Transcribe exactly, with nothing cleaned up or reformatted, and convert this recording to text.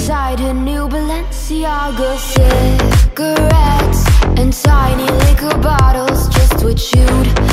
inside her new Balenciaga. Cigarettes and tiny liquor bottles, just what you'd